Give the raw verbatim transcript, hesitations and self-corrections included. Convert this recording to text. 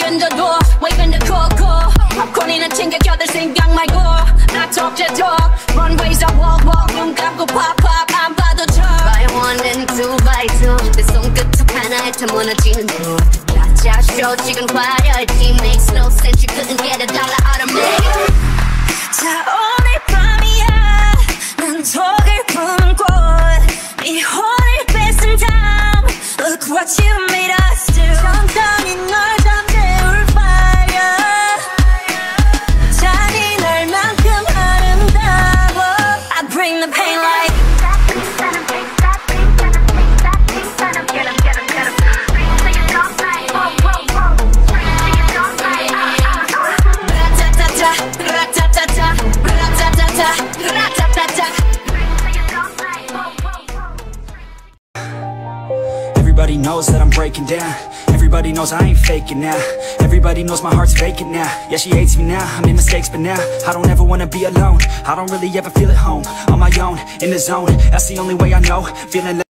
open the door, waving the coco. popcorn이나 챙겨 껴들 생각 말고 I talk the talk, runways I walk walk 눈 감고 pop pop 안 봐도 쳐. By one and two by two 내 손끝 툭 하나에 다 무너지는 중. 가짜 쇼 지금 화려했지 makes no sense you couldn't get a dollar out of me. 자 오늘 밤이야 난 독을 품고 네 혼을 뺏은 다음 Look what you made us do. 천천히 널 잠재울 fire. 잔인할 만큼 아름다워. I bring the pain like Everybody knows that I'm breaking down. Everybody knows I ain't faking now. Everybody knows my heart's vacant now. Yeah, she hates me now, I made mistakes but now I don't ever wanna be alone. I don't really ever feel at home. On my own, in the zone, that's the only way I know. Feeling